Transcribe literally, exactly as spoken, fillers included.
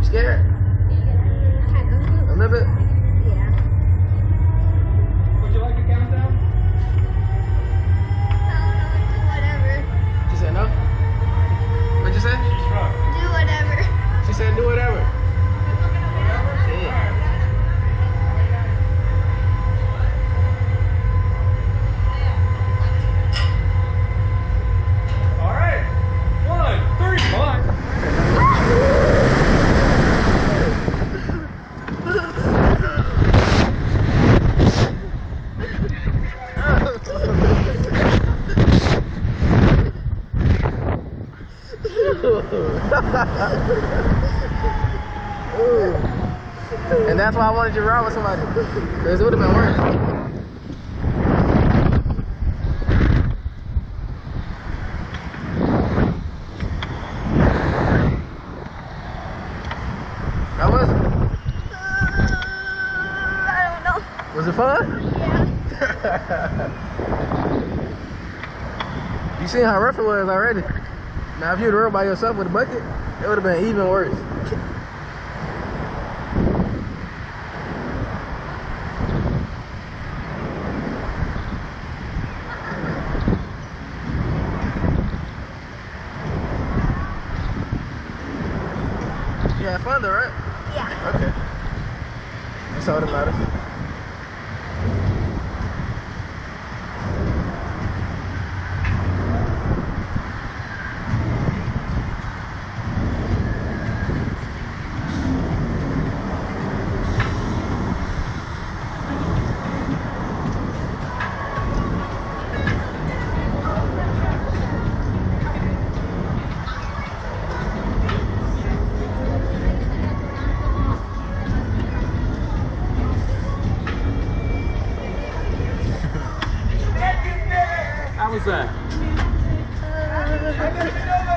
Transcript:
Scared? Kind of. A little bit? Yeah. Would you like a countdown? I don't know. Do whatever. She said no? What'd you say? She's drunk. Do whatever. She said do whatever. Yeah. All right. One, three, one. Ooh. And that's why I wanted you to ride with somebody. Because it would have been worse. How was it? Uh, I don't know. Was it fun? Yeah. You seen how rough it was already. Now if you'd rode by yourself with a bucket, it would have been even worse. You had fun though, right? Yeah. Okay. That's all that matters. How was that? Uh,